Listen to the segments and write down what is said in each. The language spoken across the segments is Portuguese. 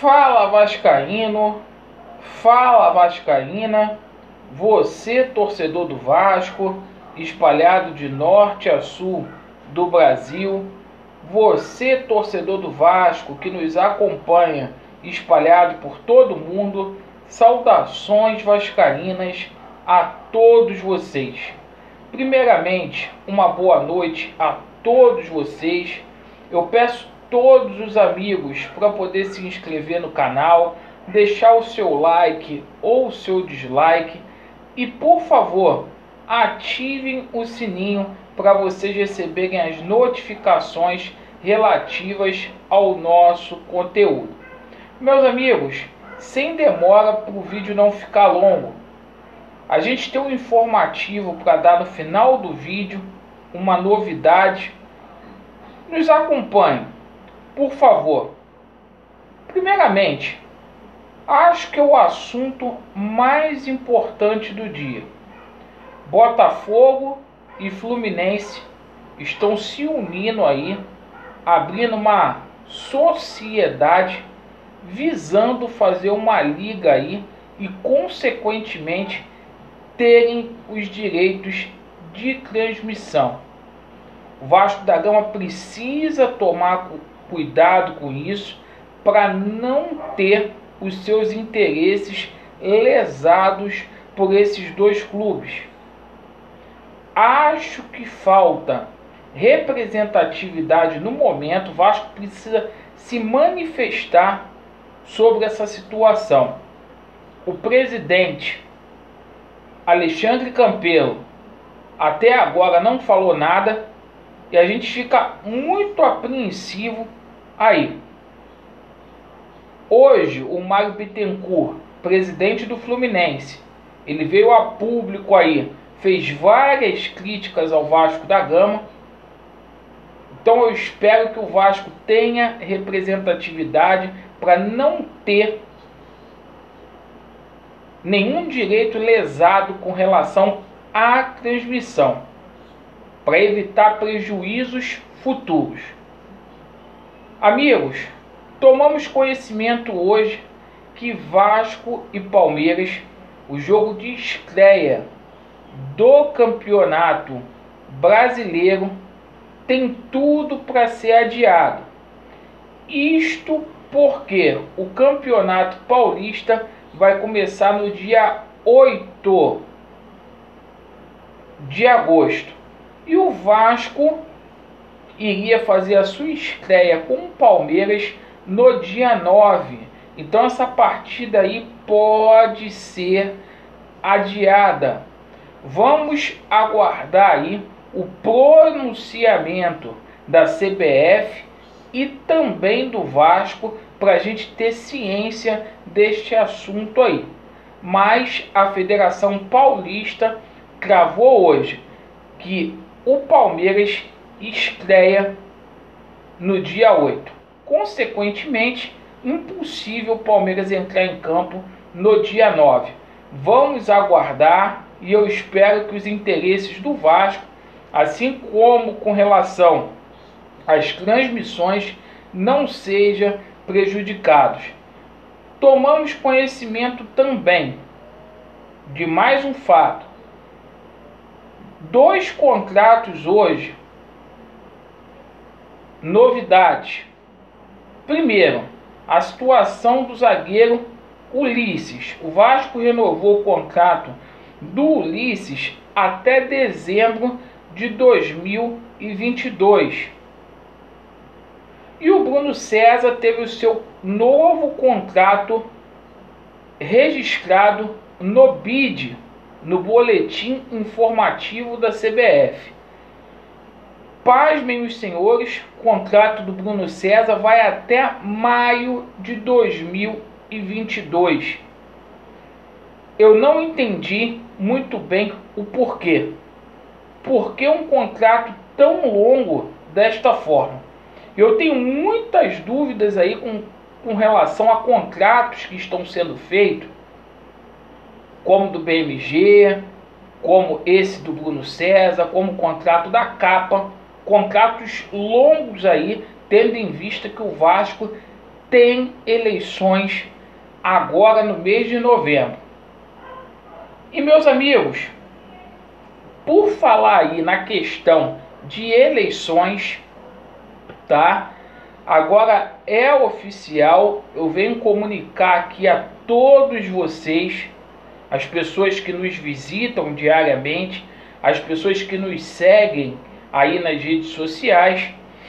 Fala vascaíno, fala vascaína, você torcedor do Vasco, espalhado de norte a sul do Brasil, você torcedor do Vasco que nos acompanha espalhado por todo o mundo, saudações vascaínas a todos vocês. Primeiramente, uma boa noite a todos vocês. Eu peço todos os amigos para poder se inscrever no canal, deixar o seu like ou o seu dislike e, por favor, ativem o sininho para vocês receberem as notificações relativas ao nosso conteúdo. Meus amigos, sem demora para o vídeo não ficar longo, a gente tem um informativo para dar no final do vídeo, uma novidade. Nos acompanhe, por favor. Primeiramente, acho que é o assunto mais importante do dia. Botafogo e Fluminense estão se unindo aí, abrindo uma sociedade visando fazer uma liga aí e, consequentemente, terem os direitos de transmissão. O Vasco da Gama precisa tomar cuidado com isso para não ter os seus interesses lesados por esses dois clubes. Acho que falta representatividade no momento. O Vasco precisa se manifestar sobre essa situação. O presidente Alexandre Campelo até agora não falou nada e a gente fica muito apreensivo aí. Hoje o Mário Bittencourt, presidente do Fluminense, ele veio a público aí, fez várias críticas ao Vasco da Gama. Então eu espero que o Vasco tenha representatividade para não ter nenhum direito lesado com relação à transmissão, para evitar prejuízos futuros. Amigos, tomamos conhecimento hoje que Vasco e Palmeiras, o jogo de estreia do Campeonato Brasileiro, tem tudo para ser adiado. Isto porque o Campeonato Paulista vai começar no dia 8 de agosto. E o Vasco iria fazer a sua estreia com o Palmeiras no dia 9. Então essa partida aí pode ser adiada. Vamos aguardar aí o pronunciamento da CBF e também do Vasco para a gente ter ciência deste assunto aí. Mas a Federação Paulista cravou hoje que o Palmeiras estreia no dia 8. Consequentemente, impossível o Palmeiras entrar em campo no dia 9. Vamos aguardar e eu espero que os interesses do Vasco, assim como com relação às transmissões, não sejam prejudicados. Tomamos conhecimento também de mais um fato. 2 contratos hoje. Novidades. Primeiro, a situação do zagueiro Ulisses. O Vasco renovou o contrato do Ulisses até dezembro de 2022. E o Bruno César teve o seu novo contrato registrado no BID, no Boletim Informativo da CBF. Pasmem os senhores, o contrato do Bruno César vai até maio de 2022. Eu não entendi muito bem o porquê. Por que um contrato tão longo desta forma? Eu tenho muitas dúvidas aí com relação a contratos que estão sendo feitos, como do BMG, como esse do Bruno César, como o contrato da Capa, contratos longos aí, tendo em vista que o Vasco tem eleições agora no mês de novembro. E meus amigos, por falar aí na questão de eleições, tá? Agora é oficial, eu venho comunicar aqui a todos vocês, as pessoas que nos visitam diariamente, as pessoas que nos seguem aí nas redes sociais,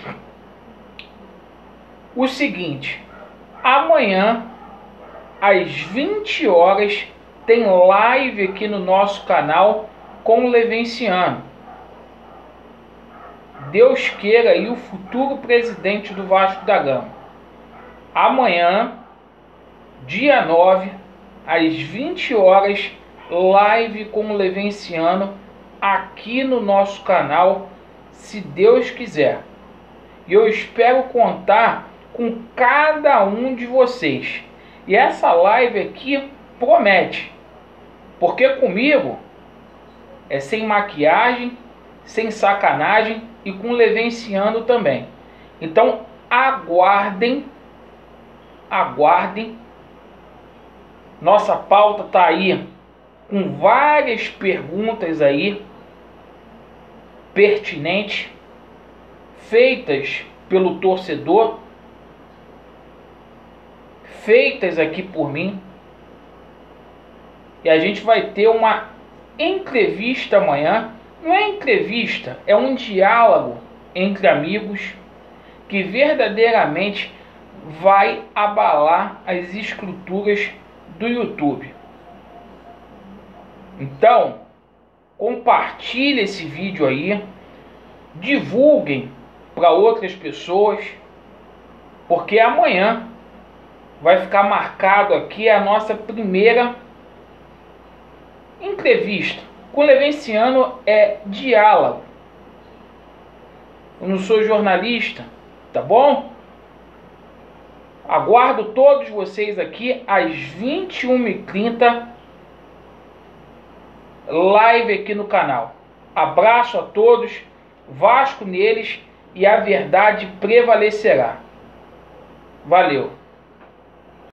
o seguinte: amanhã às 20 horas tem live aqui no nosso canal com o Levenciano. Deus queira aí o futuro presidente do Vasco da Gama. Amanhã, dia 9, às 20 horas, live com o Levenciano aqui no nosso canal, se Deus quiser. E eu espero contar com cada um de vocês. E essa live aqui promete, porque comigo é sem maquiagem, sem sacanagem e com Levenciano também. Então aguardem, aguardem. Nossa pauta tá aí com várias perguntas aí pertinentes, feitas pelo torcedor, feitas aqui por mim. E a gente vai ter uma entrevista amanhã. Não é entrevista, é um diálogo entre amigos que verdadeiramente vai abalar as estruturas do YouTube. Então, compartilhe esse vídeo aí, divulguem para outras pessoas, porque amanhã vai ficar marcado aqui a nossa primeira entrevista. Com o Levenciano é diálogo. Eu não sou jornalista, tá bom? Aguardo todos vocês aqui às 21h30, live aqui no canal. Abraço a todos, Vasco neles e a verdade prevalecerá. Valeu!